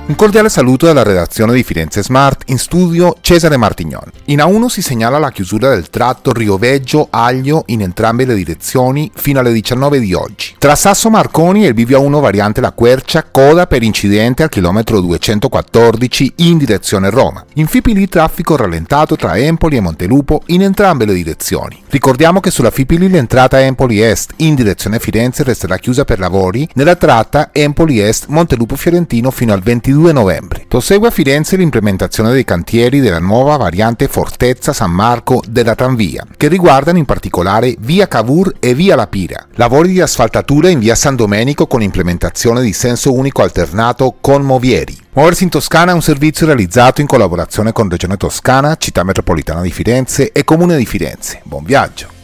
Un cordiale saluto dalla redazione di Firenze Smart, in studio Cesare Martignon. In A1 si segnala la chiusura del tratto Rioveggio-Aglio in entrambe le direzioni fino alle 19 di oggi. Tra Sasso Marconi e il bivio A1 variante La Quercia, coda per incidente al chilometro 214 in direzione Roma. In Fipili traffico rallentato tra Empoli e Montelupo in entrambe le direzioni. Ricordiamo che sulla Fipili l'entrata Empoli Est in direzione Firenze resterà chiusa per lavori nella tratta Empoli Est Montelupo Fiorentino fino al 22 novembre. Prosegue a Firenze l'implementazione dei cantieri della nuova variante Fortezza San Marco della Tramvia, che riguardano in particolare via Cavour e via La Pira. Lavori di asfaltatura in via San Domenico con implementazione di senso unico alternato con Movieri. Muoversi in Toscana è un servizio realizzato in collaborazione con Regione Toscana, Città Metropolitana di Firenze e Comune di Firenze. Buon viaggio!